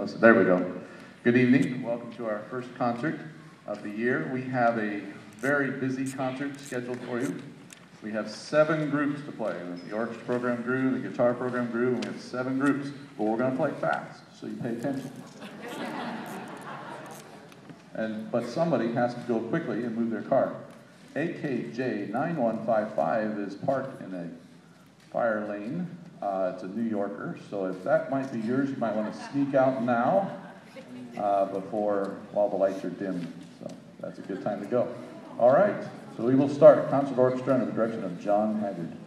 There we go. Good evening. Welcome to our first concert of the year. We have a very busy concert scheduled for you. We have 7 groups to play. The orchestra program grew, the guitar program grew, and we have 7 groups. But we're going to play fast, so you pay attention. But somebody has to go quickly and move their car. AKJ 9155 is parked in a fire lane. It's a New Yorker, so if that might be yours, you might want to sneak out now while the lights are dim. So that's a good time to go. All right, so we will start Concert Orchestra under the direction of John Haggard.